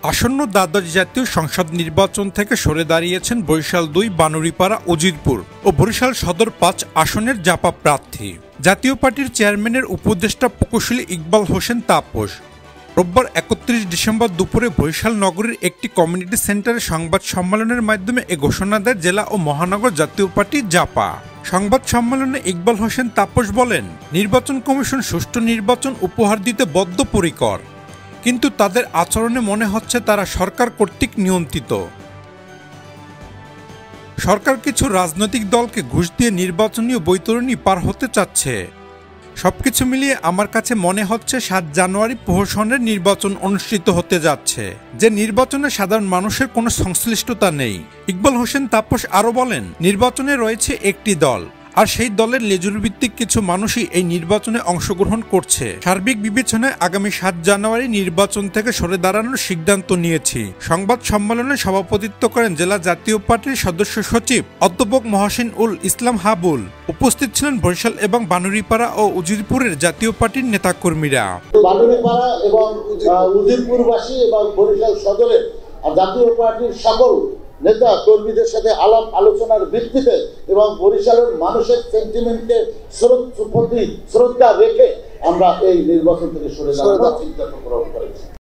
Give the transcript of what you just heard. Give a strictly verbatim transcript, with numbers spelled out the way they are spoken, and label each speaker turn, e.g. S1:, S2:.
S1: আসন্ন দ্বাদশ জাতীয় সংসদ নির্বাচন থেকে সরে দাঁড়িয়েছেন বরিশাল দুই, বানুরীপাড়া, উজিরপুর ও বরিশাল সদর পাঁচ আসনের জাপা প্রার্থী জাতীয় পার্টির চেয়ারম্যানের উপদেষ্টা প্রকৌশলী ইকবাল হোসেন তাপস। রোববার একত্রিশ ডিসেম্বর দুপুরে বরিশাল নগরীর একটি কমিউনিটি সেন্টারে সংবাদ সম্মেলনের মাধ্যমে এ ঘোষণা দেয় জেলা ও মহানগর জাতীয় পার্টি জাপা। সংবাদ সম্মেলনে ইকবাল হোসেন তাপস বলেন, নির্বাচন কমিশন সুষ্ঠু নির্বাচন উপহার দিতে বদ্ধপরিকর, কিন্তু তাদের আচরণে মনে হচ্ছে তারা সরকার কর্তৃক নিয়ন্ত্রিত। সরকার কিছু রাজনৈতিক দলকে ঘুষ দিয়ে নির্বাচনী বৈতরণী পার হতে চাচ্ছে। সবকিছু মিলিয়ে আমার কাছে মনে হচ্ছে সাত জানুয়ারি প্রহসনের নির্বাচন অনুষ্ঠিত হতে যাচ্ছে, যে নির্বাচনে সাধারণ মানুষের কোনো সংশ্লিষ্টতা নেই। ইকবাল হোসেন তাপস আরও বলেন, নির্বাচনে রয়েছে একটি দল, আর সেই দলের লেজুর ভিত্তিক কিছু মানুষই এই নির্বাচনে অংশগ্রহণ করছে। সার্বিক বিবেচনায় আগামী সাত জানুয়ারি নির্বাচন থেকে সরে দাঁড়ানোর সিদ্ধান্ত নিয়েছি। সংবাদ সম্মেলনে সভাপতিত্ব করেন জেলা জাতীয় পার্টির সদস্য সচিব অধ্যাপক মহসিন উল ইসলাম হাবুল। উপস্থিত ছিলেন বরিশাল এবং বানুরীপাড়া ও উজিরপুরের জাতীয় পার্টির নেতাকর্মীরা।
S2: বানুরীপাড়া এবং উজিরপুরবাসী এবং বরিশাল সদরের জাতীয় পার্টির সকল নেতা কর্মীদের সাথে আলাপ আলোচনার ভিত্তিতে এবং বরিশালের মানুষের সেন্টিমেন্টকে প্রতি শ্রদ্ধা রেখে আমরা এই নির্বাচন থেকে সরে যাওয়ার চিন্তা গ্রহণ করেছি।